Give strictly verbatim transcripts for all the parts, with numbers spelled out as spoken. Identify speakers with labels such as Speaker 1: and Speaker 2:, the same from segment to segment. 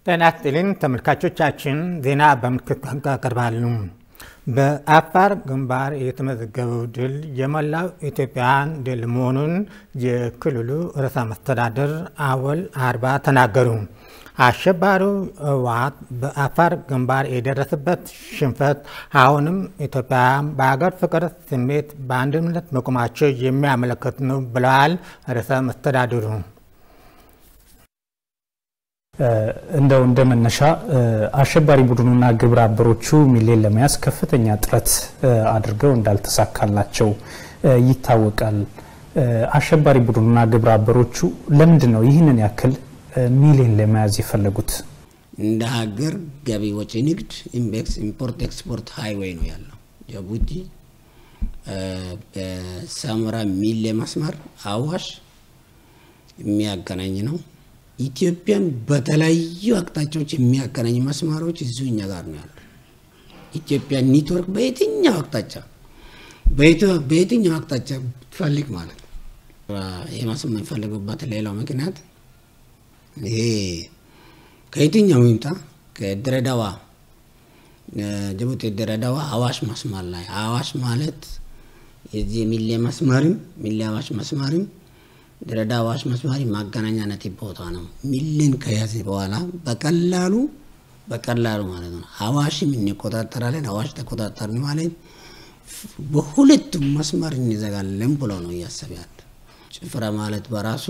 Speaker 1: ጤና ይስጥልኝ ተመልካቾቻችን ዜና በምልክት ቋንቋ ቀርባሉ። በአፋር ግንባር የተመዘገበው ድል የመላው ኢትዮጵያን ድል መሆኑን የክልሉ ርዕሰ መስተዳድር አወል አርባ ተናገሩ። አሸባሪው ህወሓት በአፋር ግንባር የደረሰበት ሽንፈት አሁንም ኢትዮጵያን በአገር ፍቅር ስሜት በአንድነት መቆማቸው የሚያመለክት ነው ብለዋል ርዕሰ መስተዳድሩ።
Speaker 2: እንደው እንደመነሻ አሸባሪ ቡድኑና ግብረ አበሮቹ ሚሊዮን ለመያዝ ከፍተኛ ጥረት አድርገው እንዳልተሳካላቸው ይታወቃል። አሸባሪ ቡድኑና ግብረ አበሮቹ ለምንድን ነው ይህንን ያክል ሚሊዮን ለመያዝ የፈለጉት?
Speaker 3: እንደ ሀገር ገቢ ወጪ ንግድ ኢምቤክስ ኢምፖርት ኤክስፖርት ሃይዌይ ነው ያለው። ጅቡቲ በሳምራ ሚሌ መስመር አዋሽ የሚያገናኝ ነው። ኢትዮጵያን በተለያዩ አቅጣጫዎች የሚያገናኝ መስመሮች እዚሁኛ ጋር ነው ያለው። ኢትዮጵያ ኔትወርክ በየትኛው አቅጣጫ በየትኛው አቅጣጫ ፈልግ ማለት ነው። ይሄ መስመር የሚፈልጉበት ሌላው ምክንያት ይሄ ከየትኛው ይምጣ ከድሬዳዋ ጅቡቲ ድሬዳዋ አዋሽ መስመር ላይ አዋሽ ማለት የዚህ ሚሌ መስመርም ሚሌ አዋሽ መስመርም ድሬዳዋ አዋሽ መስመር ማገናኛ ነጥብ ቦታ ነው። ሚሊን ከያዘ በኋላ በቀላሉ በቀላሉ ማለት ነው አዋሽም እንቆጣጠራለን። አዋሽ ተቆጣጠርን ማለት በሁለቱም መስመር እንዘጋለን ብሎ ነው ያሰባል። ጭፍራ ማለት በራሱ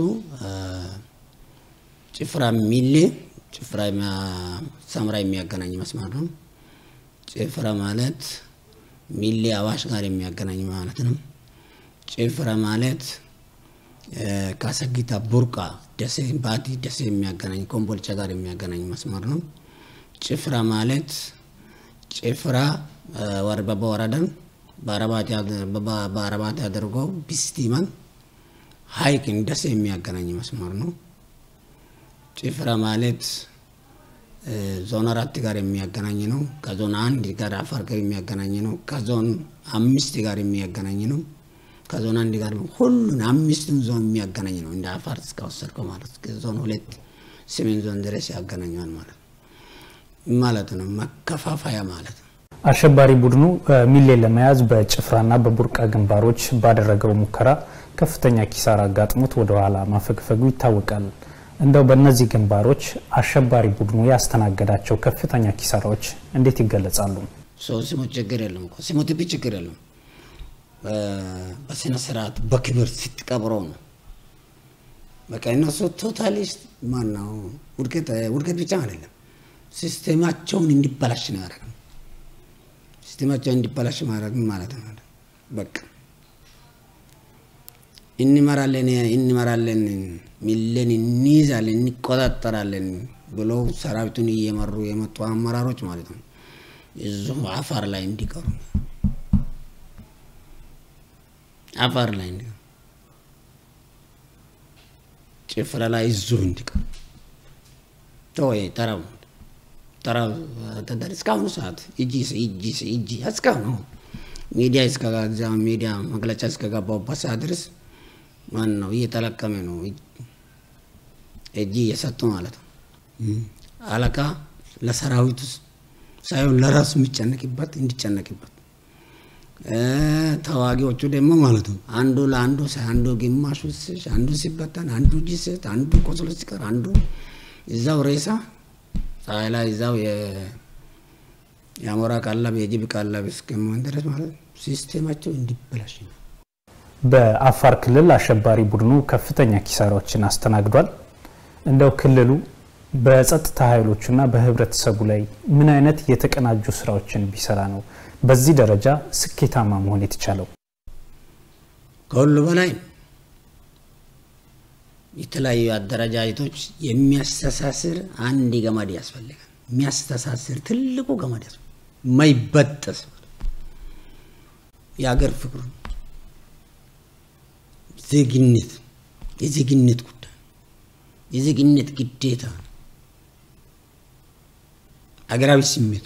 Speaker 3: ጭፍራ ሚሌ ጭፍራ ሳምራ የሚያገናኝ መስመር ነው። ጭፍራ ማለት ሚሌ አዋሽ ጋር የሚያገናኝ ማለት ነው። ጭፍራ ማለት ካሰጊታ ቡርቃ ደሴ ባቲ ደሴ የሚያገናኝ ኮምቦልቻ ጋር የሚያገናኝ መስመር ነው። ጭፍራ ማለት ጭፍራ ወርበባ ወረዳን ባረባት ባረባት አድርጎ ቢስቲማን ሃይክን ደሴ የሚያገናኝ መስመር ነው። ጭፍራ ማለት ዞን አራት ጋር የሚያገናኝ ነው። ከዞን አንድ ጋር አፋር ጋር የሚያገናኝ ነው። ከዞን አምስት ጋር የሚያገናኝ ነው። ከዞን አንድ ጋር ሁሉን አምስቱን ዞን የሚያገናኝ ነው። እንደ አፋር እስከወሰድከው ማለት ከዞን ሁለት ሰሜን ዞን ድረስ ያገናኛል ማለት ማለት ነው። መከፋፈያ ማለት ነው።
Speaker 2: አሸባሪ ቡድኑ ሚሊዮን ለመያዝ በጭፍራና በቡርቃ ግንባሮች ባደረገው ሙከራ ከፍተኛ ኪሳራ አጋጥሞት ወደ ኋላ ማፈግፈጉ ይታወቃል። እንደው በእነዚህ ግንባሮች አሸባሪ ቡድኑ ያስተናገዳቸው ከፍተኛ ኪሳራዎች እንዴት ይገለጻሉ?
Speaker 3: ሶ ሲሞት ችግር የለም እኮ ሲሞት ብቻ ችግር የለም። በስነ ስርዓት በክብር ስትቀብረው ነው በቃ እነሱ ቶታሊስት ማናው ውድቀት ውድቀት ብቻ አይደለም ሲስተማቸውን እንዲበላሽ ነው ያደረገው። ሲስተማቸውን እንዲበላሽ ማድረግ ማለት ነው በቃ እንመራለን እንመራለን ሚሊዮን እንይዛለን እንቆጣጠራለን ብሎ ሰራዊቱን እየመሩ የመጡ አመራሮች ማለት ነው እዚሁ አፋር ላይ እንዲቀሩ አፋር ላይ እንዲቀሩ ጭፍራ ላይ እዚሁ እንዲቀሩ ተወይ ተራው ተራው ተደርስ ካሁን ሰዓት እጂ እጂ እጂ አስካው ሚዲያ እስከጋዛ ሚዲያ መግለጫ እስከጋባው በሳድርስ ማን ነው እየተለቀመ ነው እጂ የሰጡ ማለት ነው። አለቃ ለሰራዊቱ ሳይሆን ለራሱ የሚጨነቅበት እንዲጨነቅበት ተዋጊዎቹ ደግሞ ማለት ነው አንዱ ለአንዱ አንዱ ግማሹ አንዱ ሲበተን አንዱ ጂሰት አንዱ ቆስሎ ሲቀር አንዱ እዛው ሬሳ ሳይላ እዛው የ ያሞራ ቀለብ የጅብ ቀለብ እስከምን ድረስ ማለት ሲስተማቸው እንዲበላሽ ነው።
Speaker 2: በአፋር ክልል አሸባሪ ቡድኑ ከፍተኛ ኪሳራዎችን አስተናግዷል። እንደው ክልሉ በጸጥታ ኃይሎችና በህብረተሰቡ ላይ ምን አይነት የተቀናጁ ስራዎችን ቢሰራ ነው በዚህ ደረጃ ስኬታማ መሆን የተቻለው?
Speaker 3: ከሁሉ በላይ የተለያዩ አደረጃጀቶች የሚያስተሳስር አንድ ገመድ ያስፈልጋል። የሚያስተሳስር ትልቁ ገመድ ያስፈልጋል ማይበጠስ የአገር ፍቅር ዜግነት የዜግነት ጉዳይ የዜግነት ግዴታ አገራዊ ስሜት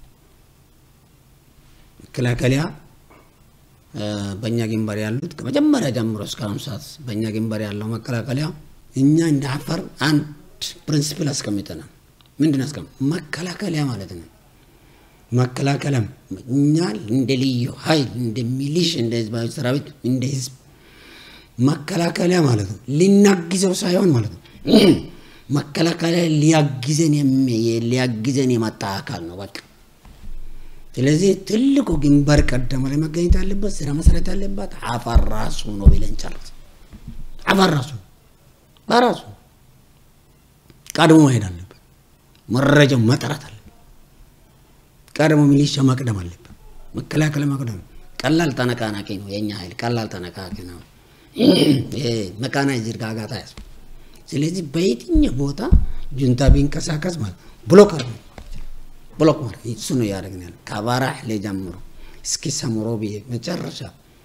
Speaker 3: መከላከያ በእኛ ግንባር ያሉት ከመጀመሪያ ጀምሮ እስካሁን ሰዓት በእኛ ግንባር ያለው መከላከያ እኛ እንደ አፋር አንድ ፕሪንሲፕል አስቀምጠናል። ምንድነው አስቀም መከላከያ ማለት ነው መከላከያም እኛ እንደ ልዩ ኃይል እንደ ሚሊሽ እንደ ህዝባዊ ሰራዊት እንደ ህዝብ መከላከያ ማለት ነው ሊናግዘው ሳይሆን ማለት ነው መከላከያ ሊያግዘን ሊያግዘን የመጣ አካል ነው በቃ ስለዚህ ትልቁ ግንባር ቀደም ላይ መገኘት ያለበት ስራ መሰረት ያለበት አፋር ራሱ ነው ብለን ጨርስ አፋር ራሱ በራሱ ቀድሞ መሄድ አለበት መረጃው መጠራት አለበት ቀድሞ ሚሊሻ መቅደም አለበት መከላከያ መቅደም ቀላል ተነቃናቂ ነው የኛ ኃይል ቀላል ተነቃናቂ ነው እ መካናይዝድ ጋጋታ ያስ ስለዚህ በየትኛው ቦታ ጁንታ ቢንቀሳቀስ ማለት ብሎክ አድርጎ ብሎክ ማለት እሱ ነው ያደርግናል ካባራህ ለጀምሮ እስኪ ሰምሮ ቢየ መጨረሻ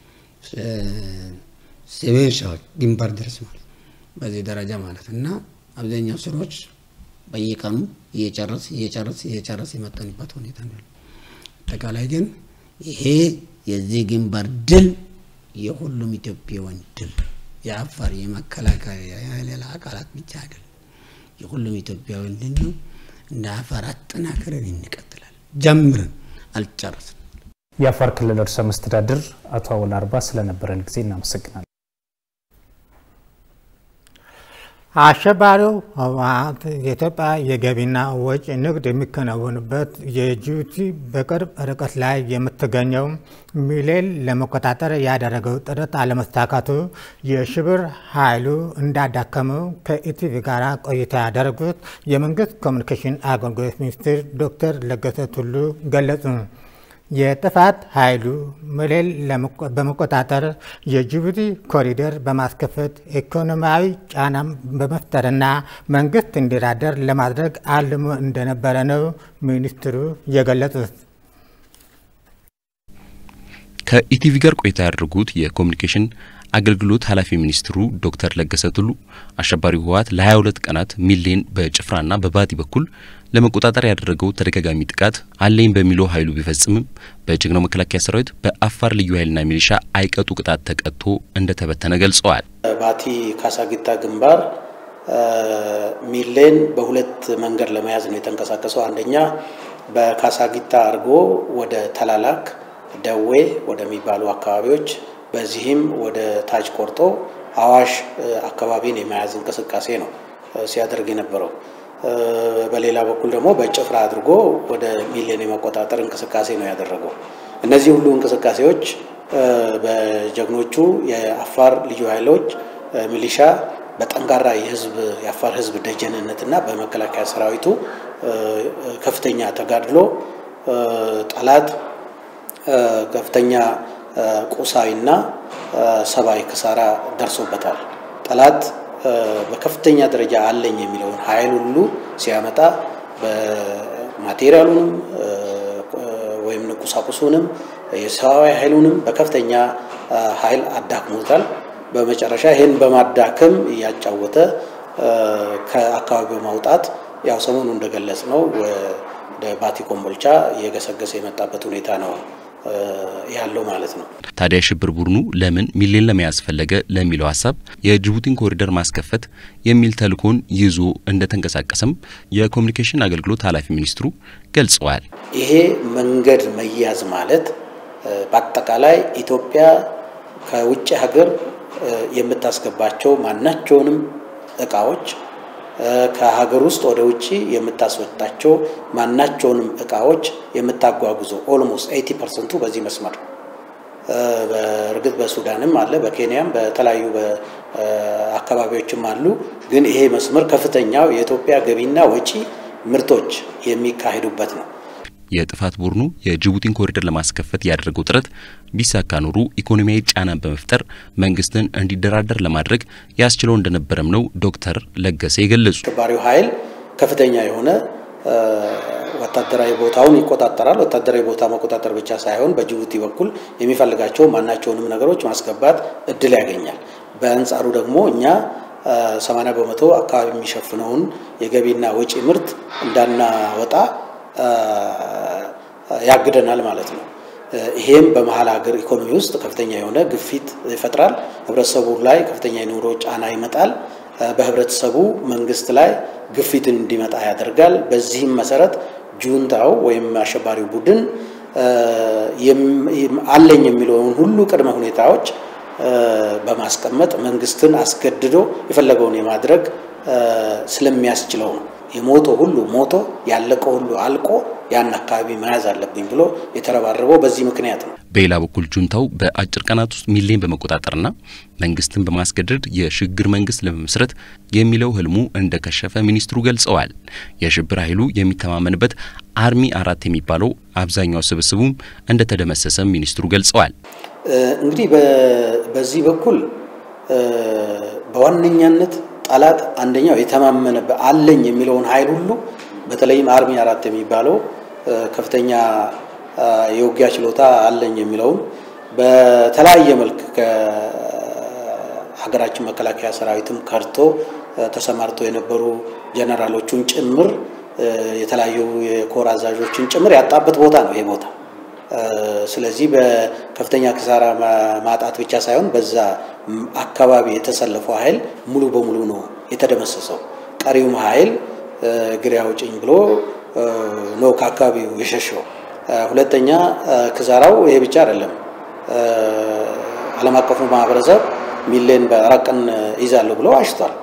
Speaker 3: ሰቤሻ ግንባር ድረስ ማለት በዚህ ደረጃ ማለት እና አብዛኛው ስሮች በየቀኑ እየጨረስ እየጨረስ እየጨረስ የመጣንበት ሁኔታ ነው ተቃላይ ግን ይሄ የዚህ ግንባር ድል የሁሉም ኢትዮጵያውያን ድል የአፋር የመከላከያ የሌላ አካላት ብቻ አይደለም የሁሉም ኢትዮጵያውያን ድል ነው እንደ አፋር አጠናክረን እንቀጥላለን ጀምረን አልጨረስንም
Speaker 2: የአፋር ክልል ርዕሰ መስተዳድር አቶ አወል አርባ ስለነበረን ጊዜ እናመሰግናለን
Speaker 1: አሸባሪው ህወሓት የኢትዮጵያ የገቢና ወጪ ንግድ የሚከናወንበት የጅቡቲ በቅርብ ርቀት ላይ የምትገኘው ሚሌን ለመቆጣጠር ያደረገው ጥረት አለመሳካቱ የሽብር ኃይሉ እንዳዳከመው ከኢቲቪ ጋር ቆይታ ያደረጉት የመንግስት ኮሚኒኬሽን አገልግሎት ሚኒስትር ዶክተር ለገሰ ቱሉ ገለጹ። የጥፋት ኃይሉ ሚሌን በመቆጣጠር የጅቡቲ ኮሪደር በማስከፈት ኢኮኖሚያዊ ጫና በመፍጠርና መንግስት እንዲራደር ለማድረግ አልሞ እንደነበረ ነው ሚኒስትሩ የገለጹት።
Speaker 4: ከኢቲቪ ጋር ቆይታ ያደረጉት የኮሚኒኬሽን አገልግሎት ኃላፊ ሚኒስትሩ ዶክተር ለገሰ ቱሉ አሸባሪው ህወሓት ለ22 ቀናት ሚሌን በጭፍራና በባቲ በኩል ለመቆጣጠር ያደረገው ተደጋጋሚ ጥቃት አለኝ በሚለው ኃይሉ ቢፈጽምም በጀግናው መከላከያ ሰራዊት በአፋር ልዩ ኃይልና ሚሊሻ አይቀጡ ቅጣት ተቀጥቶ እንደተበተነ ገልጸዋል።
Speaker 5: ባቲ ካሳጊታ ግንባር ሚሌን በሁለት መንገድ ለመያዝ ነው የተንቀሳቀሰው። አንደኛ በካሳጊታ አርጎ ወደ ተላላክ ደዌ ወደሚባሉ አካባቢዎች በዚህም ወደ ታጅ ቆርጦ አዋሽ አካባቢን የመያዝ እንቅስቃሴ ነው ሲያደርግ የነበረው። በሌላ በኩል ደግሞ በጭፍራ አድርጎ ወደ ሚሌን የመቆጣጠር እንቅስቃሴ ነው ያደረገው። እነዚህ ሁሉ እንቅስቃሴዎች በጀግኖቹ የአፋር ልዩ ኃይሎች ሚሊሻ በጠንካራ የህዝብ የአፋር ህዝብ ደጀንነትና በመከላከያ ሰራዊቱ ከፍተኛ ተጋድሎ ጠላት ከፍተኛ ቁሳዊና ሰባዊ ክሳራ ደርሶበታል። ጠላት በከፍተኛ ደረጃ አለኝ የሚለውን ኃይል ሁሉ ሲያመጣ በማቴሪያሉንም ወይም ቁሳቁሱንም የሰዋዊ ኃይሉንም በከፍተኛ ኃይል አዳክሞታል። በመጨረሻ ይሄን በማዳከም ያጫወተ ከአካባቢው ማውጣት ያው ሰሞኑ እንደገለጽ ነው ወደ ባቲ ኮምቦልቻ የገሰገሰ የመጣበት ሁኔታ ነው ያለው ማለት ነው።
Speaker 4: ታዲያ ሽብር ቡድኑ ለምን ሚሌን ለመያዝ ፈለገ ለሚለው ሐሳብ የጅቡቲን ኮሪደር ማስከፈት የሚል ተልኮን ይዞ እንደተንቀሳቀሰም የኮሚኒኬሽን አገልግሎት ኃላፊ ሚኒስትሩ ገልጸዋል።
Speaker 5: ይሄ መንገድ መያዝ ማለት በአጠቃላይ ኢትዮጵያ ከውጭ ሀገር የምታስገባቸው ማናቸውንም እቃዎች ከሀገር ውስጥ ወደ ውጪ የምታስወጣቸው ማናቸውንም እቃዎች የምታጓጉዙ ኦልሞስት eighty percent በዚህ መስመር በርግጥ በሱዳንም አለ በኬንያም በተለያዩ አካባቢዎችም አሉ። ግን ይሄ መስመር ከፍተኛው የኢትዮጵያ ገቢና ወጪ ምርቶች የሚካሄዱበት ነው።
Speaker 4: የጥፋት ቡድኑ የጅቡቲን ኮሪደር ለማስከፈት ያደረገው ጥረት ቢሳካ ኖሩ ኢኮኖሚያዊ ጫናን በመፍጠር መንግስትን እንዲደራደር ለማድረግ ያስችለው እንደነበረም ነው ዶክተር ለገሰ የገለጹ።
Speaker 5: አሸባሪው ኃይል ከፍተኛ የሆነ ወታደራዊ ቦታውን ይቆጣጠራል። ወታደራዊ ቦታ መቆጣጠር ብቻ ሳይሆን በጅቡቲ በኩል የሚፈልጋቸው ማናቸውንም ነገሮች ማስገባት እድል ያገኛል። በአንጻሩ ደግሞ እኛ ሰማንያ በመቶ አካባቢ የሚሸፍነውን የገቢና ወጪ ምርት እንዳናወጣ ያግደናል ማለት ነው። ይሄም በመሃል ሀገር ኢኮኖሚ ውስጥ ከፍተኛ የሆነ ግፊት ይፈጥራል። ህብረተሰቡ ላይ ከፍተኛ የኑሮ ጫና ይመጣል። በህብረተሰቡ መንግስት ላይ ግፊትን እንዲመጣ ያደርጋል። በዚህም መሰረት ጁንታው ወይም አሸባሪው ቡድን አለኝ የሚለውን ሁሉ ቅድመ ሁኔታዎች በማስቀመጥ መንግስትን አስገድዶ የፈለገውን የማድረግ ስለሚያስችለው ነው። የሞቶ ሁሉ ሞቶ ያለቀ ሁሉ አልቆ ያን አካባቢ መያዝ አለብኝ ብሎ የተረባረበው በዚህ ምክንያት ነው።
Speaker 4: በሌላ በኩል ጁንታው በአጭር ቀናት ውስጥ ሚሊዮን በመቆጣጠርና መንግስትን በማስገደድ የሽግግር መንግስት ለመመስረት የሚለው ህልሙ እንደከሸፈ ሚኒስትሩ ገልጸዋል። የሽብር ኃይሉ የሚተማመንበት አርሚ አራት የሚባለው አብዛኛው ስብስቡም እንደተደመሰሰ ሚኒስትሩ ገልጸዋል።
Speaker 5: እንግዲህ በዚህ በኩል በዋነኛነት ጣላት አንደኛው የተማመነበት አለኝ የሚለውን ኃይል ሁሉ በተለይም አርሚ አራት የሚባለው ከፍተኛ የውጊያ ችሎታ አለኝ የሚለው በተለያየ መልክ ከሀገራችን መከላከያ ሰራዊትም ከርቶ ተሰማርቶ የነበሩ ጀነራሎቹን ጭምር የተለያዩ የኮር አዛዦችን ጭምር ያጣበት ቦታ ነው ይሄ ቦታ። ስለዚህ በከፍተኛ ክሳራ ማጣት ብቻ ሳይሆን በዛ አካባቢ የተሰለፈው ኃይል ሙሉ በሙሉ ነው የተደመሰሰው። ቀሪውም ኃይል ግሪያው ጭኝ ብሎ ነው ከአካባቢው የሸሸው። ሁለተኛ ክሳራው ይሄ ብቻ አይደለም። ዓለም አቀፉ ማህበረሰብ ሚሊዮን በአራቀን ይዛለው ብሎ አሽቷል።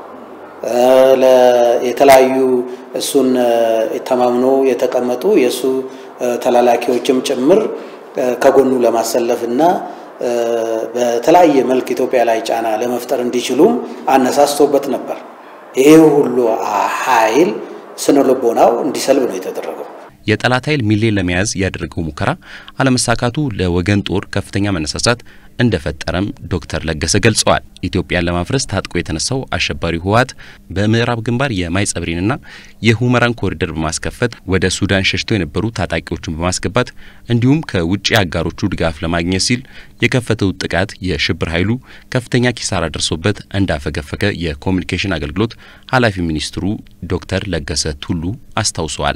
Speaker 5: ለየተለያዩ እሱን ተማምኖ የተቀመጡ የሱ ተላላኪዎችም ጭምር ከጎኑ ለማሰለፍና በተለያየ መልክ ኢትዮጵያ ላይ ጫና ለመፍጠር እንዲችሉም አነሳስቶበት ነበር። ይሄ ሁሉ ኃይል ስነልቦናው እንዲሰልብ ነው የተደረገው።
Speaker 4: የጠላት ኃይል ሚሊዮን ለመያዝ ያደረገው ሙከራ አለመሳካቱ ለወገን ጦር ከፍተኛ መነሳሳት እንደፈጠረም ዶክተር ለገሰ ገልጸዋል። ኢትዮጵያን ለማፍረስ ታጥቆ የተነሳው አሸባሪው ህወሓት በምዕራብ ግንባር የማይጸብሪንና የሁመራን ኮሪደር በማስከፈት ወደ ሱዳን ሸሽተው የነበሩ ታጣቂዎችን በማስገባት እንዲሁም ከውጪ አጋሮቹ ድጋፍ ለማግኘት ሲል የከፈተው ጥቃት የሽብር ኃይሉ ከፍተኛ ኪሳራ ደርሶበት እንዳፈገፈገ የኮሙኒኬሽን አገልግሎት ኃላፊ ሚኒስትሩ ዶክተር ለገሰ ቱሉ አስታውሰዋል።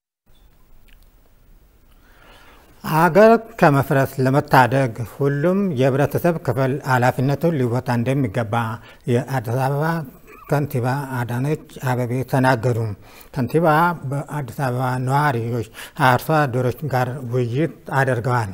Speaker 4: አገር ከመፍረስ ለመታደግ ሁሉም የህብረተሰብ ክፍል ኃላፊነቱን ሊወጣ እንደሚገባ የአዲስ አበባ ከንቲባ አዳነች አቤቤ ተናገሩ። ከንቲባ በአዲስ አበባ ነዋሪዎች አርሶ አደሮች ጋር ውይይት አድርገዋል።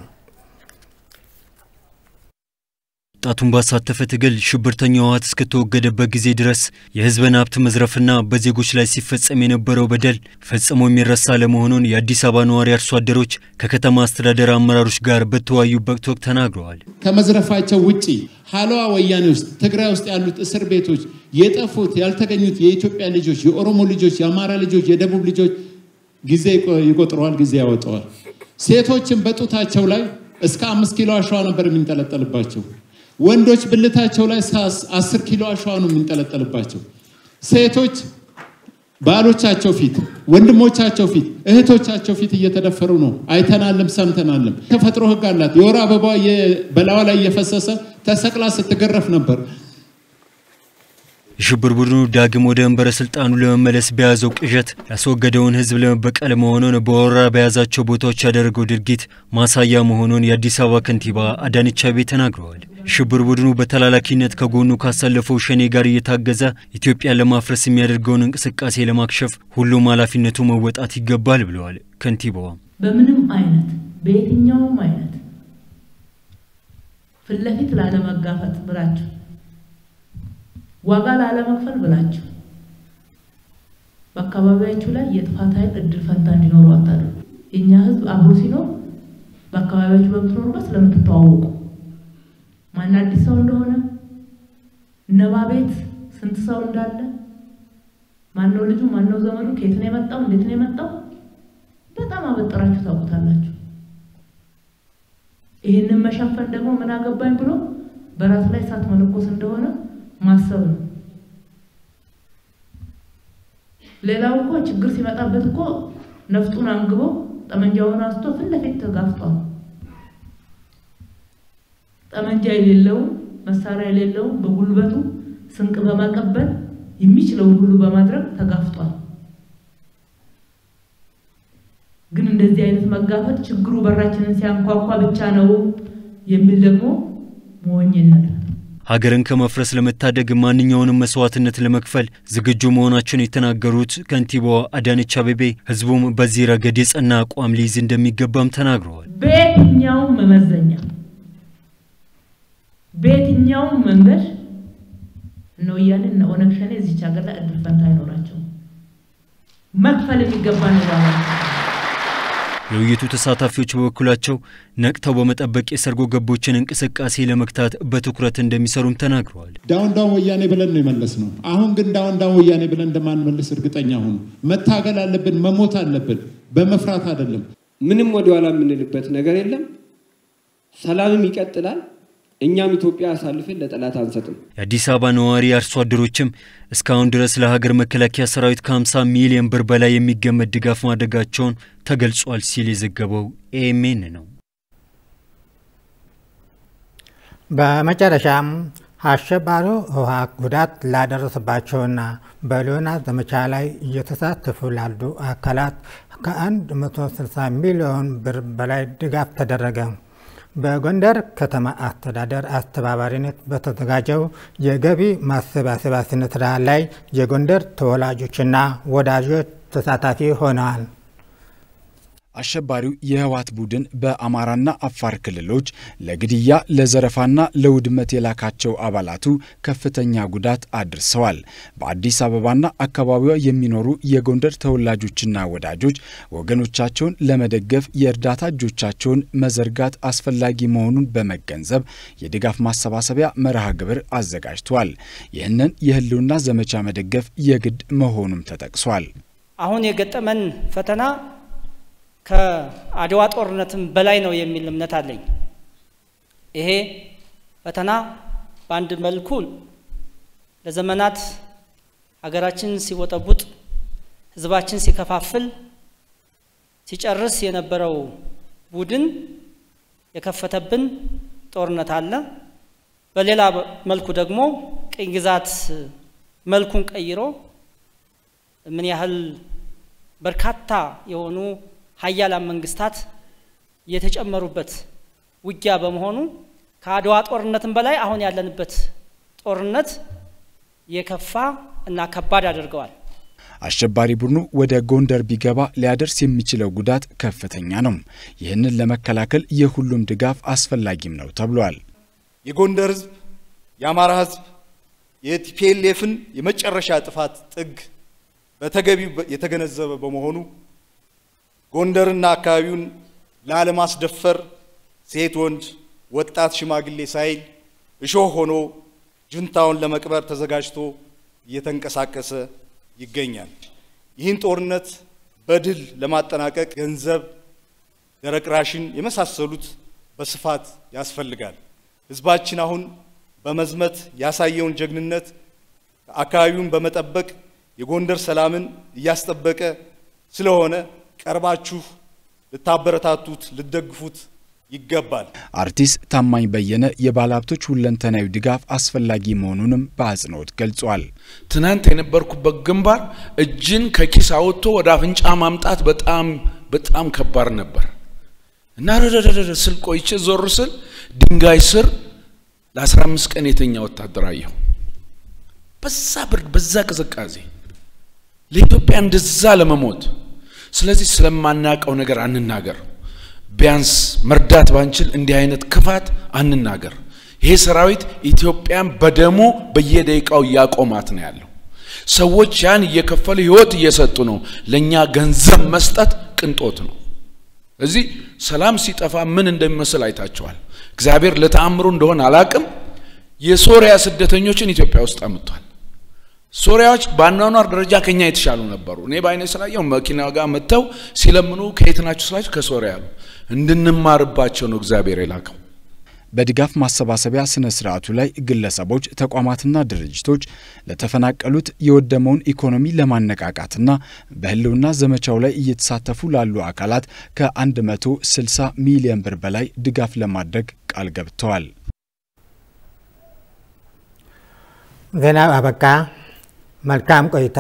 Speaker 6: ጣቱን ባሳተፈ ትግል ሽብርተኛው ህወሓት እስከተወገደበት ጊዜ ድረስ የህዝብን ሀብት መዝረፍና በዜጎች ላይ ሲፈጸም የነበረው በደል ፈጽሞ የሚረሳ ለመሆኑን የአዲስ አበባ ነዋሪ አርሶ አደሮች ከከተማ አስተዳደር አመራሮች ጋር በተወያዩበት ወቅት ተናግረዋል።
Speaker 7: ከመዝረፋቸው ውጪ ሀለዋ ወያኔ ውስጥ ትግራይ ውስጥ ያሉት እስር ቤቶች የጠፉት ያልተገኙት የኢትዮጵያ ልጆች፣ የኦሮሞ ልጆች፣ የአማራ ልጆች፣ የደቡብ ልጆች ጊዜ ይቆጥረዋል፣ ጊዜ ያወጣዋል። ሴቶችን በጡታቸው ላይ እስከ አምስት ኪሎ አሸዋ ነበር የሚንጠለጠልባቸው። ወንዶች ብልታቸው ላይ አስር ኪሎ አሸዋ ነው የሚንጠለጠልባቸው። ሴቶች ባሎቻቸው ፊት፣ ወንድሞቻቸው ፊት፣ እህቶቻቸው ፊት እየተደፈሩ ነው። አይተናልም፣ ሰምተናልም። ተፈጥሮ ህግ አላት። የወር አበባ በላዋ ላይ እየፈሰሰ ተሰቅላ ስትገረፍ ነበር።
Speaker 6: የሽብር ቡድኑ ዳግም ወደ መንበረ ስልጣኑ ለመመለስ በያዘው ቅዠት ያስወገደውን ህዝብ ለመበቀል መሆኑን በወረራ በያዛቸው ቦታዎች ያደረገው ድርጊት ማሳያ መሆኑን የአዲስ አበባ ከንቲባ አዳነች አቤቤ ተናግረዋል። ሽብር ቡድኑ በተላላኪነት ከጎኑ ካሰለፈው ሸኔ ጋር እየታገዘ ኢትዮጵያን ለማፍረስ የሚያደርገውን እንቅስቃሴ ለማክሸፍ ሁሉም ኃላፊነቱ መወጣት ይገባል ብለዋል ከንቲባዋ።
Speaker 8: በምንም አይነት በየትኛውም አይነት ፍለፊት ላለመጋፈጥ ብላችሁ ዋጋ ላለመክፈል ብላችሁ በአካባቢያችሁ ላይ የጥፋት ኃይል እድል ፈንታ እንዲኖር አታድርጉ። የኛ ህዝብ አብሮ ሲኖር በአካባቢያችሁ በምትኖሩበት ስለምትተዋወቁ ማን አዲስ ሰው እንደሆነ ነባ ቤት ስንት ሰው እንዳለ ማን ነው ልጁ ማን ነው ዘመኑ ከየት ነው የመጣው እንዴት ነው የመጣው በጣም አበጥራችሁ ታውቁታላችሁ። ይሄንን መሸፈን ደግሞ ምን አገባኝ ብሎ በራስ ላይ ሳት መለኮስ እንደሆነ ማሰብ ነው። ሌላው እኮ ችግር ሲመጣበት እኮ ነፍጡን አንግቦ ጠመንጃውን አስቶ ፊት ለፊት ተጋፍጧል። ጠመንጃ የሌለው መሳሪያ የሌለው በጉልበቱ ስንቅ በማቀበል የሚችለው ሁሉ በማድረግ ተጋፍጧል። ግን እንደዚህ አይነት መጋፈጥ ችግሩ በራችንን ሲያንኳኳ ብቻ ነው የሚል ደግሞ ሞኝነት።
Speaker 6: ሀገርን ከመፍረስ ለመታደግ ማንኛውንም መስዋዕትነት ለመክፈል ዝግጁ መሆናቸውን የተናገሩት ከንቲባዋ አዳነች አቤቤ ህዝቡም በዚህ ረገድ የጸና አቋም ሊይዝ እንደሚገባም ተናግረዋል።
Speaker 8: በየትኛው መመዘኛ በየትኛው መንገድ ነው ያንን ኦነግ ሸኔ እዚህ ሀገር ላይ እድል ፈንታ አይኖራቸው መክፈል የሚገባን ነው።
Speaker 6: የውይይቱ ተሳታፊዎች በበኩላቸው ነቅተው በመጠበቅ የሰርጎ ገቦችን እንቅስቃሴ ለመክታት በትኩረት እንደሚሰሩም ተናግረዋል።
Speaker 7: ዳውን ዳውን ወያኔ ብለን ነው የመለስነው። አሁን ግን ዳውን ዳውን ወያኔ ብለን እንደማንመልስ እርግጠኛ ሆኑ። መታገል አለብን፣ መሞት አለብን፣ በመፍራት አይደለም።
Speaker 9: ምንም ወደ ኋላ የምንልበት ነገር የለም። ሰላምም ይቀጥላል። እኛም ኢትዮጵያ አሳልፈን ለጠላት አንሰጥም።
Speaker 6: የአዲስ አበባ ነዋሪ አርሶ አደሮችም እስካሁን ድረስ ለሀገር መከላከያ ሰራዊት ከ50 ሚሊዮን ብር በላይ የሚገመት ድጋፍ ማድረጋቸውን ተገልጿል ሲል የዘገበው ኤኤምኤን ነው።
Speaker 1: በመጨረሻም አሸባሪው ህወሓት ጉዳት ላደረሰባቸውና በሎና ዘመቻ ላይ እየተሳተፉ ላሉ አካላት ከ160 ሚሊዮን ብር በላይ ድጋፍ ተደረገ። በጎንደር ከተማ አስተዳደር አስተባባሪነት በተዘጋጀው የገቢ ማሰባሰቢያ ስነ ስርዓት ላይ የጎንደር ተወላጆችና ወዳጆች ተሳታፊ ሆነዋል።
Speaker 10: አሸባሪው የህወሓት ቡድን በአማራና አፋር ክልሎች ለግድያ ለዘረፋና ለውድመት የላካቸው አባላቱ ከፍተኛ ጉዳት አድርሰዋል። በአዲስ አበባና አካባቢዋ የሚኖሩ የጎንደር ተወላጆችና ወዳጆች ወገኖቻቸውን ለመደገፍ የእርዳታ እጆቻቸውን መዘርጋት አስፈላጊ መሆኑን በመገንዘብ የድጋፍ ማሰባሰቢያ መርሃ ግብር አዘጋጅቷል። ይህንን የህልውና ዘመቻ መደገፍ የግድ መሆኑም ተጠቅሷል።
Speaker 11: አሁን የገጠመን ፈተና ከአድዋ ጦርነትም በላይ ነው የሚል እምነት አለኝ። ይሄ ፈተና በአንድ መልኩ ለዘመናት ሀገራችን ሲወጠቡጥ ህዝባችን ሲከፋፍል ሲጨርስ የነበረው ቡድን የከፈተብን ጦርነት አለ። በሌላ መልኩ ደግሞ ቅኝ ግዛት መልኩን ቀይሮ ምን ያህል በርካታ የሆኑ ሀያላን መንግስታት የተጨመሩበት ውጊያ በመሆኑ ከአድዋ ጦርነትም በላይ አሁን ያለንበት ጦርነት የከፋ እና ከባድ አድርገዋል።
Speaker 10: አሸባሪ ቡድኑ ወደ ጎንደር ቢገባ ሊያደርስ የሚችለው ጉዳት ከፍተኛ ነው። ይህንን ለመከላከል የሁሉም ድጋፍ አስፈላጊም ነው ተብሏል።
Speaker 12: የጎንደር ህዝብ የአማራ ህዝብ የቲፒኤልኤፍን የመጨረሻ ጥፋት ጥግ በተገቢው የተገነዘበ በመሆኑ ጎንደርና አካባቢውን ላለማስደፈር ሴት ወንድ ወጣት ሽማግሌ ሳይል እሾህ ሆኖ ጁንታውን ለመቅበር ተዘጋጅቶ እየተንቀሳቀሰ ይገኛል። ይህን ጦርነት በድል ለማጠናቀቅ ገንዘብ፣ ደረቅ ራሽን የመሳሰሉት በስፋት ያስፈልጋል። ህዝባችን አሁን በመዝመት ያሳየውን ጀግንነት አካባቢውን በመጠበቅ የጎንደር ሰላምን እያስጠበቀ ስለሆነ ቀርባችሁ ልታበረታቱት ልትደግፉት ይገባል።
Speaker 10: አርቲስት ታማኝ በየነ የባለሀብቶች ሁለንተናዊ ድጋፍ አስፈላጊ መሆኑንም በአጽንኦት ገልጿል።
Speaker 13: ትናንት የነበርኩበት ግንባር እጅን ከኪስ አውጥቶ ወደ አፍንጫ ማምጣት በጣም በጣም ከባድ ነበር እና ረረረረ ስል ቆይቼ ዞር ስል ድንጋይ ስር ለ15 ቀን የተኛ ወታደር አየሁ። በዛ ብርድ በዛ ቅዝቃዜ ለኢትዮጵያ እንደዛ ለመሞት። ስለዚህ ስለማናቀው ነገር አንናገር። ቢያንስ መርዳት ባንችል እንዲህ አይነት ክፋት አንናገር። ይሄ ሰራዊት ኢትዮጵያን በደሙ በየደቂቃው ያቆማት ነው ያለው። ሰዎች ያን እየከፈሉ ህይወት እየሰጡ ነው። ለኛ ገንዘብ መስጠት ቅንጦት ነው። እዚህ ሰላም ሲጠፋ ምን እንደሚመስል አይታቸዋል። እግዚአብሔር ለተአምሩ እንደሆነ አላቅም የሶሪያ ስደተኞችን ኢትዮጵያ ውስጥ አምጥቷል። ሶሪያዎች ባናኗር ደረጃ ከኛ የተሻሉ ነበሩ። እኔ ባይኔ ስላየው መኪና ጋር መተው ሲለምኑ ከየት ናችሁ ስላችሁ ከሶሪያ ነው። እንድንማርባቸው ነው እግዚአብሔር የላከው።
Speaker 10: በድጋፍ ማሰባሰቢያ ስነ ስርዓቱ ላይ ግለሰቦች፣ ተቋማትና ድርጅቶች ለተፈናቀሉት የወደመውን ኢኮኖሚ ለማነቃቃትና በህልውና ዘመቻው ላይ እየተሳተፉ ላሉ አካላት ከ160 ሚሊዮን ብር በላይ ድጋፍ ለማድረግ ቃል ገብተዋል።
Speaker 1: ዜና አበቃ። መልካም ቆይታ።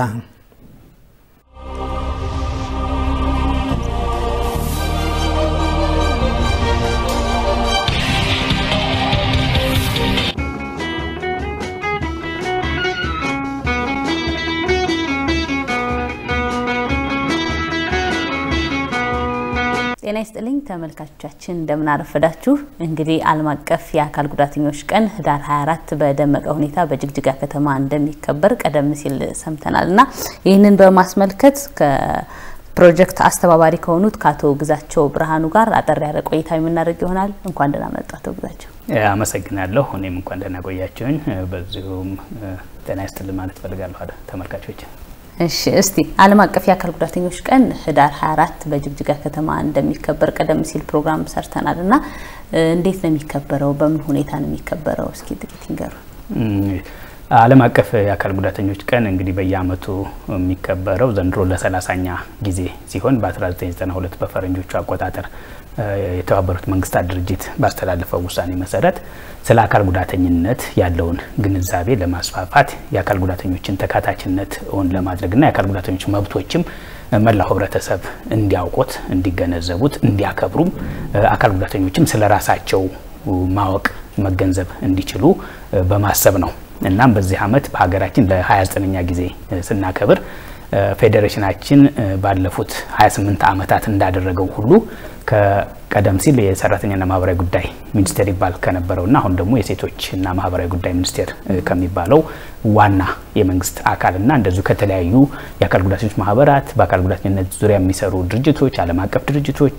Speaker 14: ጤና ይስጥልኝ ተመልካቾቻችን እንደምን አረፈዳችሁ። እንግዲህ ዓለም አቀፍ የአካል ጉዳተኞች ቀን ህዳር ሃያ አራት በደመቀ ሁኔታ በጅግጅጋ ከተማ እንደሚከበር ቀደም ሲል ሰምተናልና ይህንን በማስመልከት ከፕሮጀክት አስተባባሪ ከሆኑት ካቶ ግዛቸው ብርሃኑ ጋር አጠር ያለ ቆይታ የምናደርግ ይሆናል። እንኳን ደህና መጣችሁ ግዛቸው።
Speaker 15: አመሰግናለሁ። እኔም እንኳን ደህና ቆያችሁኝ። በዚሁም ጤና ይስጥልኝ ማለት ፈልጋለሁ አይደል ተመልካቾች።
Speaker 14: እሺ እስቲ ዓለም አቀፍ የአካል ጉዳተኞች ቀን ህዳር ሃያ አራት በጅግጅጋ ከተማ እንደሚከበር ቀደም ሲል ፕሮግራም ሰርተናልና እንዴት ነው የሚከበረው? በምን ሁኔታ ነው የሚከበረው? እስኪ ጥቂት ይንገሩ።
Speaker 15: ዓለም አቀፍ የአካል ጉዳተኞች ቀን እንግዲህ በየአመቱ የሚከበረው ዘንድሮ ለሰላሳኛ ጊዜ ሲሆን በ1992 በፈረንጆቹ አቆጣጠር የተባበሩት መንግስታት ድርጅት ባስተላለፈው ውሳኔ መሰረት ስለ አካል ጉዳተኝነት ያለውን ግንዛቤ ለማስፋፋት የአካል ጉዳተኞችን ተካታችነት ኦን ለማድረግና የአካል ጉዳተኞች መብቶችም መላው ህብረተሰብ እንዲያውቁት፣ እንዲገነዘቡት፣ እንዲያከብሩም አካል ጉዳተኞችም ስለራሳቸው ማወቅ መገንዘብ እንዲችሉ በማሰብ ነው። እናም በዚህ አመት በሀገራችን ለ29ኛ ጊዜ ስናከብር ፌዴሬሽናችን ባለፉት ሃያ ስምንት አመታት እንዳደረገው ሁሉ ከቀደም ሲል የሰራተኛና ማህበራዊ ጉዳይ ሚኒስቴር ይባል ከነበረውና አሁን ደግሞ የሴቶችና ማህበራዊ ጉዳይ ሚኒስቴር ከሚባለው ዋና የመንግስት አካልና እንደዚሁ ከተለያዩ የአካል ጉዳተኞች ማህበራት በአካል ጉዳተኝነት ዙሪያ የሚሰሩ ድርጅቶች፣ ዓለም አቀፍ ድርጅቶች፣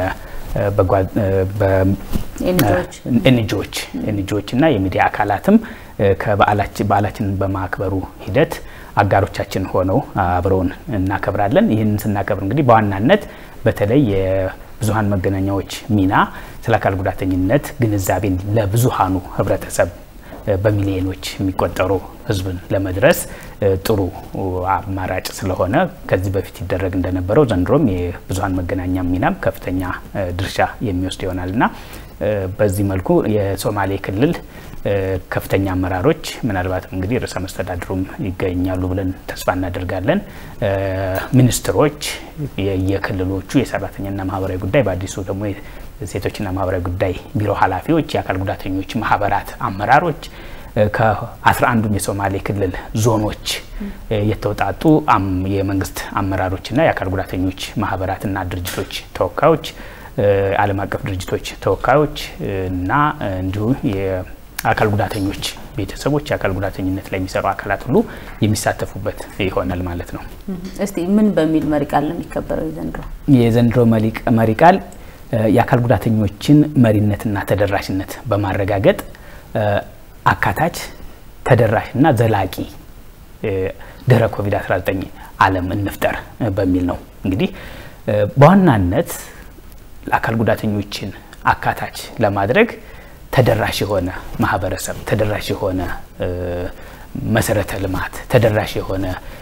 Speaker 15: የኤንጂኦዎች ኤንጂኦዎች እና የሚዲያ አካላትም ከበዓላችን በዓላችንን በማክበሩ ሂደት አጋሮቻችን ሆነው አብረውን እናከብራለን። ይህንን ስናከብር እንግዲህ በዋናነት በተለይ የብዙሃን መገናኛዎች ሚና ስለ አካል ጉዳተኝነት ግንዛቤን ለብዙሃኑ ህብረተሰብ በሚሊዮኖች የሚቆጠሩ ህዝብን ለመድረስ ጥሩ አማራጭ ስለሆነ ከዚህ በፊት ይደረግ እንደነበረው ዘንድሮም የብዙሃን መገናኛ ሚናም ከፍተኛ ድርሻ የሚወስድ ይሆናልና በዚህ መልኩ የሶማሌ ክልል ከፍተኛ አመራሮች ምናልባት እንግዲህ ርዕሰ መስተዳድሩም ይገኛሉ ብለን ተስፋ እናደርጋለን። ሚኒስትሮች፣ የክልሎቹ የሰራተኛና ማህበራዊ ጉዳይ በአዲሱ ደግሞ የሴቶችና ማህበራዊ ጉዳይ ቢሮ ኃላፊዎች፣ የአካል ጉዳተኞች ማህበራት አመራሮች ከ11ዱም የሶማሌ ክልል ዞኖች የተውጣጡ የመንግስት አመራሮችና የአካል ጉዳተኞች ማህበራትና ድርጅቶች ተወካዮች፣ ዓለም አቀፍ ድርጅቶች ተወካዮች እና እንዲሁ የአካል ጉዳተኞች ቤተሰቦች የአካል ጉዳተኝነት ላይ የሚሰሩ አካላት ሁሉ የሚሳተፉበት ይሆናል ማለት ነው።
Speaker 14: እስቲ ምን በሚል መሪ ቃል ነው የሚከበረው የዘንድሮ?
Speaker 15: የዘንድሮ መሪ ቃል የአካል ጉዳተኞችን መሪነትና ተደራሽነት በማረጋገጥ አካታች ተደራሽና ዘላቂ ድህረ ኮቪድ አስራ ዘጠኝ ዓለም እንፍጠር በሚል ነው። እንግዲህ በዋናነት ለአካል ጉዳተኞችን አካታች ለማድረግ ተደራሽ የሆነ ማህበረሰብ፣ ተደራሽ የሆነ መሰረተ ልማት፣ ተደራሽ የሆነ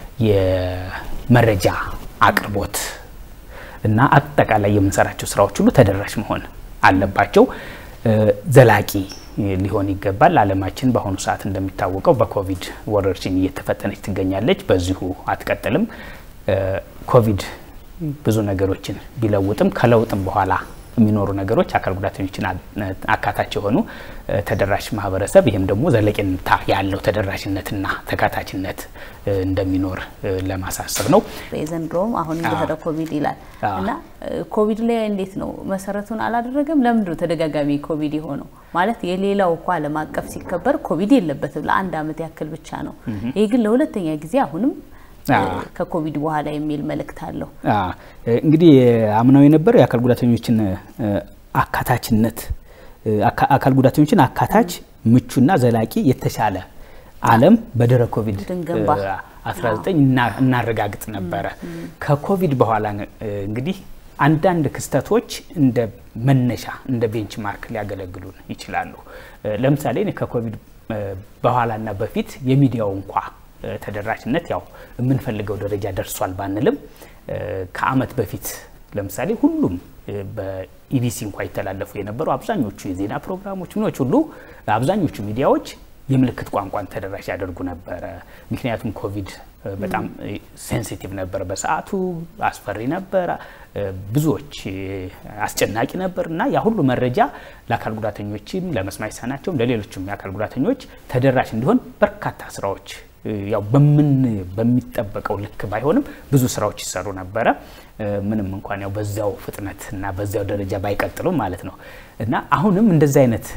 Speaker 15: የመረጃ አቅርቦት እና አጠቃላይ የምንሰራቸው ስራዎች ሁሉ ተደራሽ መሆን አለባቸው። ዘላቂ ሊሆን ይገባል። ዓለማችን በአሁኑ ሰዓት እንደሚታወቀው በኮቪድ ወረርሽኝ እየተፈተነች ትገኛለች። በዚሁ አትቀጥልም። ኮቪድ ብዙ ነገሮችን ቢለውጥም ከለውጥም በኋላ የሚኖሩ ነገሮች አካል ጉዳተኞችን አካታች የሆኑ ተደራሽ ማህበረሰብ ይሄም ደግሞ ዘለቄታ ያለው ተደራሽነትና ተካታችነት እንደሚኖር ለማሳሰብ ነው።
Speaker 14: የዘንድሮም አሁን እንደተደ ኮቪድ ይላል እና ኮቪድ ላይ እንዴት ነው መሰረቱን አላደረገም? ለምንድን ነው ተደጋጋሚ ኮቪድ የሆነው? ማለት የሌላው እኮ ዓለም አቀፍ ሲከበር ኮቪድ የለበትም ለአንድ አመት ያክል ብቻ ነው። ይሄ ግን ለሁለተኛ ጊዜ አሁንም ከኮቪድ በኋላ የሚል መልእክት አለው።
Speaker 15: እንግዲህ አምናው የነበረው የአካል ጉዳተኞችን አካታችነት አካል ጉዳተኞችን አካታች ምቹና ዘላቂ የተሻለ ዓለም በድህረ ኮቪድ አስራ ዘጠኝ እናረጋግጥ ነበረ። ከኮቪድ በኋላ እንግዲህ አንዳንድ ክስተቶች እንደ መነሻ እንደ ቤንችማርክ ሊያገለግሉን ይችላሉ። ለምሳሌ ከኮቪድ በኋላና በፊት የሚዲያው እንኳን ተደራሽነት ያው የምንፈልገው ደረጃ ደርሷል ባንልም ከአመት በፊት ለምሳሌ ሁሉም በኢቢሲ እንኳን ይተላለፉ የነበሩ አብዛኞቹ የዜና ፕሮግራሞች ምኖች ሁሉ አብዛኞቹ ሚዲያዎች የምልክት ቋንቋን ተደራሽ ያደርጉ ነበር። ምክንያቱም ኮቪድ በጣም ሴንሲቲቭ ነበር፣ በሰዓቱ አስፈሪ ነበር፣ ብዙዎች አስጨናቂ ነበርና ያ ሁሉ መረጃ ለአካል ጉዳተኞችም ለመስማት የተሳናቸውም ለሌሎችም የአካል ጉዳተኞች ተደራሽ እንዲሆን በርካታ ስራዎች ያው በምን በሚጠበቀው ልክ ባይሆንም ብዙ ስራዎች ይሰሩ ነበር ምንም እንኳን ያው በዛው ፍጥነትና በዛው ደረጃ ባይቀጥሉ ማለት ነው እና አሁንም እንደዛ አይነት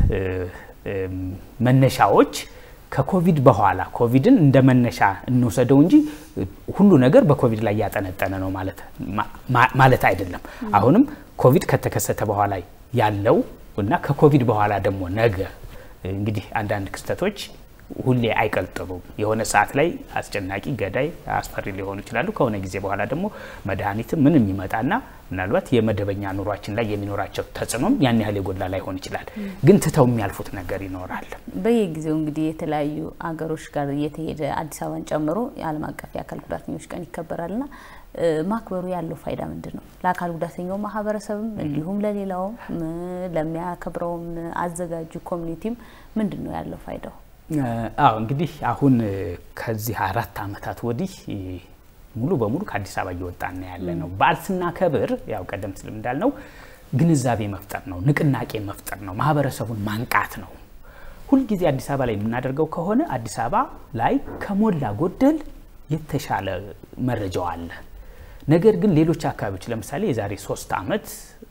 Speaker 15: መነሻዎች ከኮቪድ በኋላ ኮቪድን እንደመነሻ እንወሰደው እንጂ ሁሉ ነገር በኮቪድ ላይ ያጠነጠነ ነው ማለት ማለት አይደለም አሁንም ኮቪድ ከተከሰተ በኋላ ያለው እና ከኮቪድ በኋላ ደግሞ ነገ እንግዲህ አንድ አንድ ክስተቶች ሁሌ አይቀልጥሉም የሆነ ሰዓት ላይ አስጨናቂ ገዳይ አስፈሪ ሊሆኑ ይችላሉ ከሆነ ጊዜ በኋላ ደግሞ መድኃኒት ምንም ይመጣና ምናልባት የመደበኛ ኑሯችን ላይ የሚኖራቸው ተጽዕኖም ያን ያህል የጎላ ላይ ሆን ይችላል ግን ትተው የሚያልፉት ነገር ይኖራል
Speaker 14: በየጊዜው እንግዲህ የተለያዩ አገሮች ጋር እየተሄደ አዲስ አበባን ጨምሮ የዓለም አቀፍ የአካል ጉዳተኞች ቀን ይከበራልና ማክበሩ ያለው ፋይዳ ምንድነው ለአካል ጉዳተኛው ማህበረሰብም እንዲሁም ለሌላው ለሚያከብረውም አዘጋጁ ኮሚኒቲም ምንድነው ያለው ፋይዳው
Speaker 15: አው እንግዲህ አሁን ከዚህ አራት አመታት ወዲህ ሙሉ በሙሉ ከአዲስ አበባ እየወጣና ያለ ነው ባልስና ከብር ያው ቀደም ሲል እንዳልነው ግንዛቤ መፍጠር ነው ንቅናቄ መፍጠር ነው ማህበረሰቡን ማንቃት ነው ሁሉ ጊዜ አዲስ አበባ ላይ የምናደርገው ከሆነ አዲስ አበባ ላይ ከሞላ ጎደል የተሻለ መረጃው አለ ነገር ግን ሌሎች አካባቢዎች ለምሳሌ የዛሬ ሶስት አመት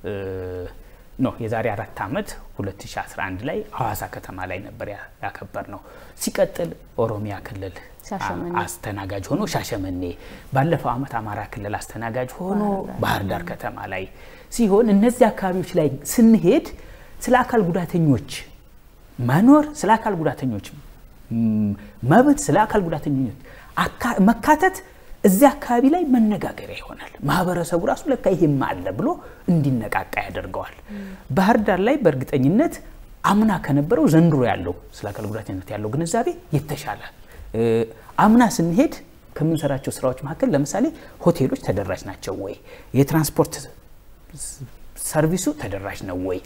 Speaker 15: ኖ የዛሬ አራት አመት ሁለት ሺህ አስራ አንድ ላይ ሐዋሳ ከተማ ላይ ነበር ያከበር ነው ሲቀጥል ኦሮሚያ ክልል አስተናጋጅ ሆኖ ሻሸመኔ ባለፈው አመት አማራ ክልል አስተናጋጅ ሆኖ ባህር ዳር ከተማ ላይ ሲሆን እነዚህ አካባቢዎች ላይ ስንሄድ ስለ አካል ጉዳተኞች መኖር ስለ አካል ጉዳተኞች መብት ስለ አካል ጉዳተኞች መካተት እዚያ አካባቢ ላይ መነጋገሪያ ይሆናል ማህበረሰቡ ራሱ ለካ ይሄም አለ ብሎ እንዲነቃቃ ያደርገዋል ባህር ዳር ላይ በእርግጠኝነት አምና ከነበረው ዘንድሮ ያለው ስለ አካል ጉዳተኝነት ያለው ግንዛቤ የተሻለ አምና ስንሄድ ከምንሰራቸው ስራዎች መካከል ለምሳሌ ሆቴሎች ተደራሽ ናቸው ወይ የትራንስፖርት ሰርቪሱ ተደራሽ ነው ወይ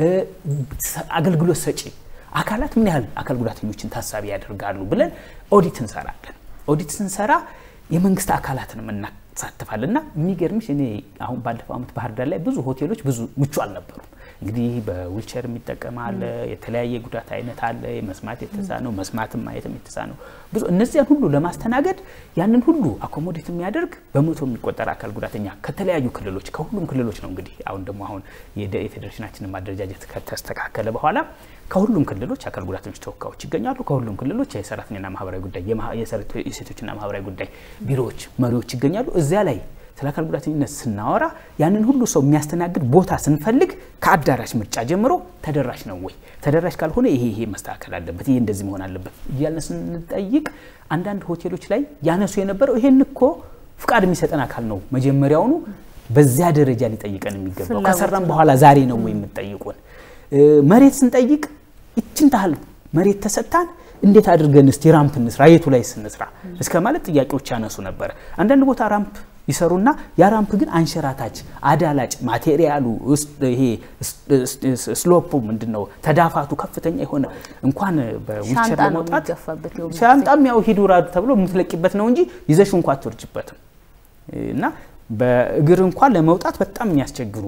Speaker 15: አገልግሎት ሰጪ አካላት ምን ያህል አካል ጉዳተኞችን ታሳቢ ያደርጋሉ ብለን ኦዲት እንሰራለን ኦዲት ስንሰራ የመንግስት አካላትን እናሳትፋለንና የሚገርምሽ እኔ አሁን ባለፈው አመት ባህር ዳር ላይ ብዙ ሆቴሎች ብዙ ምቹ አልነበሩም እንግዲህ በዊልቸር የሚጠቀማል የተለያየ ጉዳት አይነት አለ መስማት የተሳነው መስማትም ማየትም የተሳነው ብዙ እነዚያን ሁሉ ለማስተናገድ ያንን ሁሉ አኮሞዴት የሚያደርግ በመቶ የሚቆጠር አካል ጉዳተኛ ከተለያዩ ክልሎች ከሁሉም ክልሎች ነው እንግዲህ አሁን ደግሞ አሁን የፌዴሬሽናችንን ማደረጃጀት ከተስተካከለ በኋላ ከሁሉም ክልሎች አካል ጉዳተኞች ተወካዮች ይገኛሉ ከሁሉም ክልሎች የሰራተኛና ማህበራዊ ጉዳይ የሴቶችና ማህበራዊ ጉዳይ ቢሮዎች መሪዎች ይገኛሉ እዚያ ላይ ስለ አካል ጉዳተኝነት ስናወራ ያንን ሁሉ ሰው የሚያስተናግድ ቦታ ስንፈልግ ከአዳራሽ ምርጫ ጀምሮ ተደራሽ ነው ወይ ተደራሽ ካልሆነ ይሄ ይሄ መስተካከል አለበት ይሄ እንደዚህ መሆን አለበት ያልን ስንጠይቅ አንዳንድ ሆቴሎች ላይ ያነሱ የነበረው ይሄን እኮ ፍቃድ የሚሰጠን አካል ነው መጀመሪያውኑ በዚያ ደረጃ ሊጠይቀን የሚገባው ከሰራን በኋላ ዛሬ ነው ወይ የምትጠይቁን መሬት ስንጠይቅ እቺን ታህል መሬት ተሰጣን እንዴት አድርገን እስቲ ራምፕ እንስራ የቱ ላይ ስንስራ እስከ ማለት ጥያቄዎች ያነሱ ነበር አንዳንድ ቦታ ራምፕ ይሰሩና ያ ራምፕ ግን አንሸራታች አዳላጭ ማቴሪያሉ ይሄ ስሎፑ ምንድነው ተዳፋቱ ከፍተኛ የሆነ እንኳን በዊልቸር ለመውጣት ሻንጣም ያው ሂዱ ራዱ ተብሎ የምትለቂበት ነው እንጂ ይዘሽ እንኳን አትወርጅበት እና በእግር እንኳን ለመውጣት በጣም የሚያስቸግሩ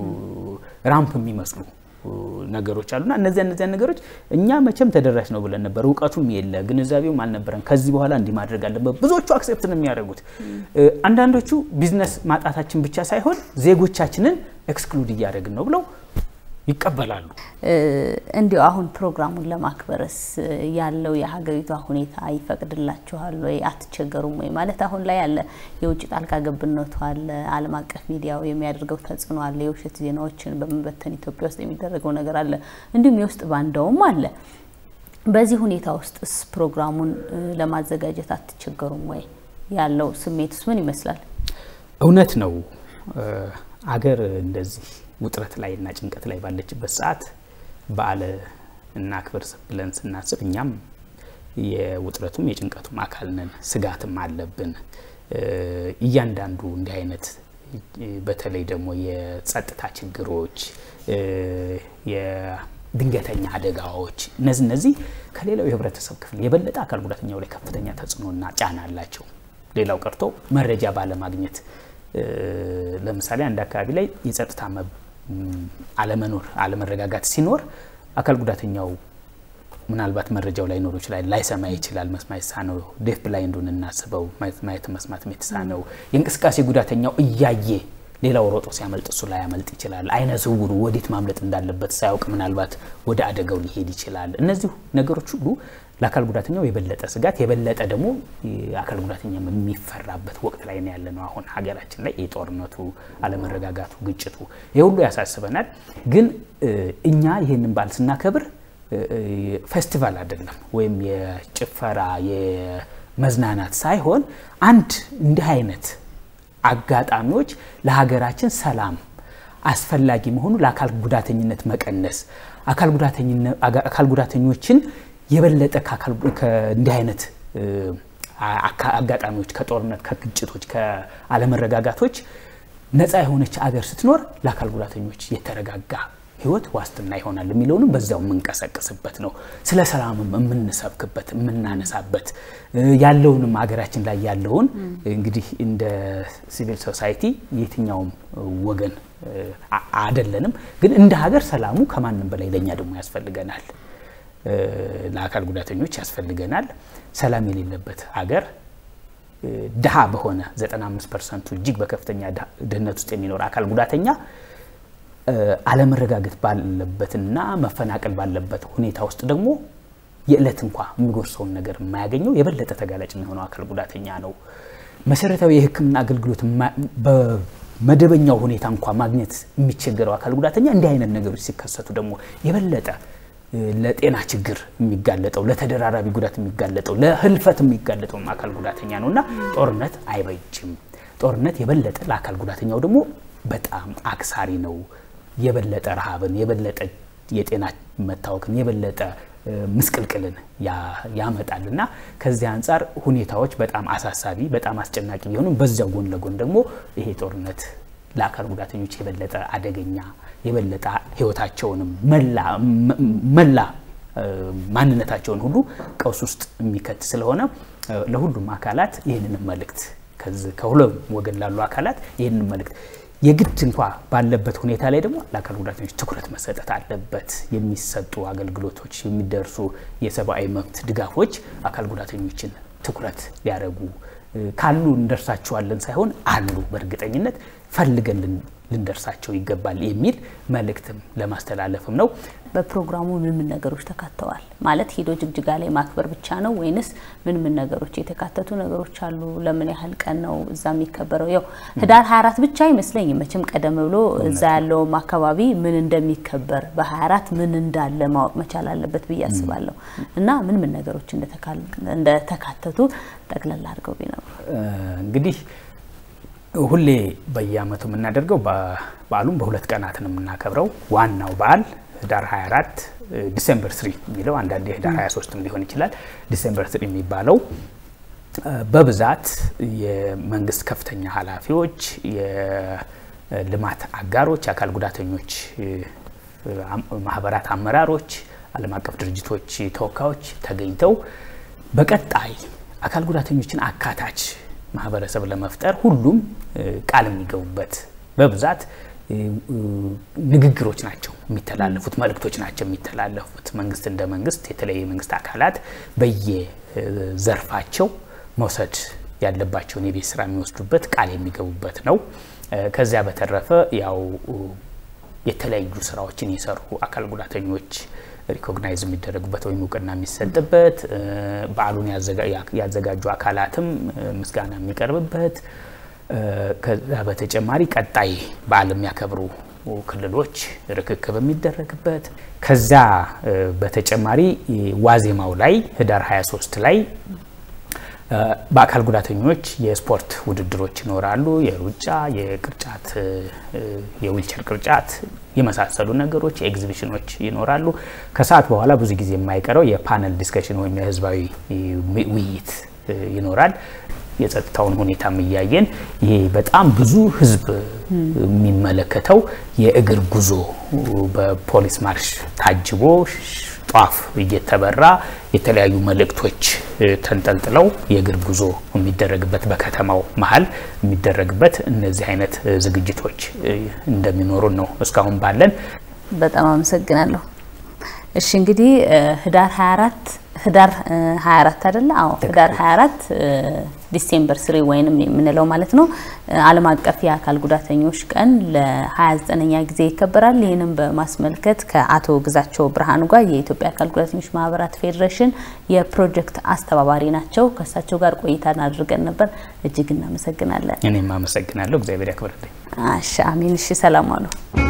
Speaker 15: ራምፕ የሚመስሉ ነገሮች አሉና እነዚህ እነዚህ ነገሮች እኛ መቼም ተደራሽ ነው ብለን ነበር ወቃቱም የለ ግንዛቤውም አልነበረን ከዚህ በኋላ እንዲ ማድረግ አለበት ብዙዎቹ አክሴፕት ነው የሚያደርጉት አንዳንዶቹ ቢዝነስ ማጣታችን ብቻ ሳይሆን ዜጎቻችንን ኤክስክሉድ ያደርግን ነው ብለው ይቀበላሉ እንዲው አሁን ፕሮግራሙን ለማክበርስ ያለው የሀገሪቷ ሁኔታ ይፈቅድላችኋል ወይ አትቸገሩም ወይ ማለት አሁን ላይ ያለ የውጭ ጣልቃ ገብነቱ አለ ዓለም አቀፍ ሚዲያው የሚያደርገው ተጽዕኖ አለ የውሸት ዜናዎችን በመበተን ኢትዮጵያ ውስጥ የሚደረገው ነገር አለ እንዲሁም የውስጥ ባንዳውም አለ በዚህ ሁኔታ ውስጥስ ፕሮግራሙን ለማዘጋጀት አትቸገሩም ወይ ያለው ስሜትስ ምን ይመስላል እውነት ነው አገር እንደዚህ ውጥረት ላይ እና ጭንቀት ላይ ባለችበት ሰዓት በአለ እና ክብር ብለን ስናስብ እኛም የውጥረቱም የጭንቀቱም አካል ነን ስጋትም አለብን እያንዳንዱ እንዲህ አይነት በተለይ ደግሞ የጸጥታ ችግሮች የድንገተኛ አደጋዎች እነዚህ እነዚህ ከሌላው የህብረተሰብ ክፍል የበለጠ አካል ጉዳተኛው ላይ ከፍተኛ ተጽዕኖና ጫና አላቸው ሌላው ቀርቶ መረጃ ባለማግኘት ለምሳሌ አንድ አካባቢ ላይ የጸጥታ አለመኖር አለመረጋጋት ሲኖር አካል ጉዳተኛው ምናልባት መረጃው ላይ ኖር ይችላል ላይሰማ ይችላል መስማት የተሳነው ዴፍ ብላይንዱን እናስበው ማየት መስማት የተሳነው የእንቅስቃሴ ጉዳተኛው እያየ ሌላው ሮጦ ሲያመልጥ እሱ ላይ ያመልጥ ይችላል አይነ ስውሩ ወዴት ማምለጥ እንዳለበት ሳያውቅ ምናልባት ወደ አደጋው ሊሄድ ይችላል እነዚህ ነገሮች ሁሉ ለአካል ጉዳተኛው የበለጠ ስጋት የበለጠ ደግሞ አካል ጉዳተኛ የሚፈራበት ወቅት ላይ ነው ያለነው አሁን ሀገራችን ላይ የጦርነቱ አለመረጋጋቱ ግጭቱ ይሁሉ ያሳስበናል ግን እኛ ይሄንን ባል ስናከብር ፌስቲቫል አይደለም ወይም የጭፈራ የመዝናናት ሳይሆን አንድ እንዲህ አይነት አጋጣሚዎች ለሀገራችን ሰላም አስፈላጊ መሆኑ ለአካል ጉዳተኝነት መቀነስ አካል ጉዳተኝነት አካል ጉዳተኞችን የበለጠ ከአካል ከእንዲህ አይነት አጋጣሚዎች ከጦርነት ከግጭቶች ከአለመረጋጋቶች ነፃ የሆነች አገር ስትኖር ለአካል ጉዳተኞች የተረጋጋ ህይወት ዋስትና ይሆናል የሚለውንም በዛው መንቀሳቀስበት ነው ስለ ሰላምም የምንሰብክበት የምናነሳበት ያለውንም ሀገራችን ላይ ያለውን እንግዲህ እንደ ሲቪል ሶሳይቲ የትኛውም ወገን አይደለንም ግን እንደ ሀገር ሰላሙ ከማንም በላይ ለኛ ደግሞ ያስፈልገናል ለአካል ጉዳተኞች ያስፈልገናል ሰላም የሌለበት ሀገር ድሃ በሆነ ዘጠና አምስት ፐርሰንት እጅግ በከፍተኛ ድህነት ውስጥ የሚኖር አካል ጉዳተኛ አለመረጋጋት ባለበትና መፈናቀል ባለበት ሁኔታ ውስጥ ደግሞ የዕለት እንኳን የሚጎርሰውን ነገር የማያገኘው የበለጠ ተጋላጭ የሚሆነው አካል ጉዳተኛ ነው መሰረታዊ የህክምና አገልግሎት በመደበኛው ሁኔታ እንኳን ማግኘት የሚቸገረው አካል ጉዳተኛ እንዲህ አይነት ነገሮች ሲከሰቱ ደግሞ የበለጠ ለጤና ችግር የሚጋለጠው ለተደራራቢ ጉዳት የሚጋለጠው ለህልፈት የሚጋለጠው አካል ጉዳተኛ ነውና ጦርነት አይበጅም ጦርነት የበለጠ ለአካል ጉዳተኛው ደግሞ በጣም አክሳሪ ነው የበለጠ ረሃብን የበለጠ የጤና መታወክን የበለጠ ምስቅልቅልን ያመጣልና ከዚህ አንፃር ሁኔታዎች በጣም አሳሳቢ በጣም አስጨናቂ ቢሆኑም በዛው ጎን ለጎን ደግሞ ይሄ ጦርነት ለአካል ጉዳተኞች የበለጠ አደገኛ የበለጠ ህይወታቸውንም መላ መላ ማንነታቸውን ሁሉ ቀውስ ውስጥ የሚከት ስለሆነ ለሁሉም አካላት ይሄንን መልእክት ከዚህ ከሁሉም ወገን ላሉ አካላት ይሄንን መልእክት የግድ እንኳን ባለበት ሁኔታ ላይ ደግሞ ለአካል ጉዳተኞች ትኩረት መሰጠት አለበት የሚሰጡ አገልግሎቶች የሚደርሱ የሰብአዊ መብት ድጋፎች አካል ጉዳተኞችን ትኩረት ሊያረጉ ካሉ እንደርሳቸዋለን ሳይሆን አሉ በእርግጠኝነት ፈልገን ልንደርሳቸው ይገባል የሚል መልእክትም ለማስተላለፍም ነው
Speaker 14: በፕሮግራሙ ምን ምን ነገሮች ተካተዋል ማለት ሄዶ ጅግጅጋ ላይ ማክበር ብቻ ነው ወይንስ ምን ምን ነገሮች የተካተቱ ነገሮች አሉ ለምን ያህል ቀን ነው እዛ የሚከበረው ያው ህዳር ሃያ አራት ብቻ አይመስለኝ መቼም ቀደም ብሎ እዛ ያለው አካባቢ ምን እንደሚከበር በሃያ አራት ምን እንዳለ ማወቅ መቻል አለበት ብዬ አስባለሁ እና ምን ምን ነገሮች እንደተካል እንደተካተቱ ጠቅለል አድርገው ቢነው
Speaker 15: እንግዲህ ሁሌ በየአመቱ የምናደርገው በዓሉም በሁለት ቀናት ነው የምናከብረው ዋናው በዓል ህዳር ሃያ አራት ዲሴምበር ሶስት የሚለው አንዳንዴ ህዳር ሃያ ሶስት ሊሆን ይችላል ዲሴምበር ሶስት የሚባለው በብዛት የመንግስት ከፍተኛ ኃላፊዎች የልማት አጋሮች አካል ጉዳተኞች ማህበራት አመራሮች ዓለም አቀፍ ድርጅቶች ተወካዮች ተገኝተው በቀጣይ አካል ጉዳተኞችን አካታች ማህበረሰብ ለመፍጠር ሁሉም ቃል የሚገቡበት በብዛት ንግግሮች ናቸው የሚተላለፉት መልእክቶች ናቸው የሚተላለፉት መንግስት እንደ መንግስት የተለየ መንግስት አካላት በየዘርፋቸው መውሰድ ያለባቸውን የቤት ስራ የሚወስዱበት ቃል የሚገቡበት ነው ከዚያ በተረፈ ያው የተለያዩ ስራዎችን የሰሩ አካል ጉዳተኞች ሪኮግናይዝ የሚደረጉበት ወይ ሙቀና የሚሰጥበት በዓሉን ያዘጋጁ አካላትም ምስጋና የሚቀርብበት ከዛ በተጨማሪ ቀጣይ በዓለም ያከብሩ ክልሎች ርክክብ የሚደረግበት ከዛ በተጨማሪ ዋዜማው ላይ ህዳር ሃያ ሶስት ላይ በአካል ጉዳተኞች የስፖርት ውድድሮች ይኖራሉ የሩጫ የቅርጫት የዊልቸር ቅርጫት የመሳሰሉ ነገሮች ኤግዚቢሽኖች ይኖራሉ ከሰዓት በኋላ ብዙ ጊዜ የማይቀረው የፓነል ዲስከሽን ወይም የህዝባዊ ውይይት ይኖራል የጸጥታውን ሁኔታ የሚያየን ይሄ በጣም ብዙ ህዝብ የሚመለከተው የእግር ጉዞ በፖሊስ ማርሽ ታጅቦ ጧፍ እየተበራ የተለያዩ መልእክቶች ተንጠልጥለው የእግር ጉዞ የሚደረግበት በከተማው መሃል የሚደረግበት እነዚህ አይነት ዝግጅቶች እንደሚኖሩ ነው እስካሁን ባለን
Speaker 14: በጣም አመሰግናለሁ እሺ እንግዲህ ህዳር ሃያ አራት ህዳር ሃያ አራት አይደለ? አዎ ህዳር ሃያ አራት ዲሴምበር ስሪ ወይንም የምንለው ማለት ነው ዓለም አቀፍ የአካል ጉዳተኞች ቀን ለ29ኛ ጊዜ ይከበራል። ይህንን በማስመልከት ከአቶ ግዛቸው ብርሃኑ ጋር የኢትዮጵያ አካል ጉዳተኞች ማህበራት ፌዴሬሽን የፕሮጀክት አስተባባሪ ናቸው። ከሳቸው ጋር ቆይታ አድርገን ነበር። እጅግ እናመሰግናለን።
Speaker 15: እኔም አመሰግናለሁ። እግዚአብሔር ያክብርልኝ።
Speaker 14: አሽ አሜን። እሺ ሰላም አሉ።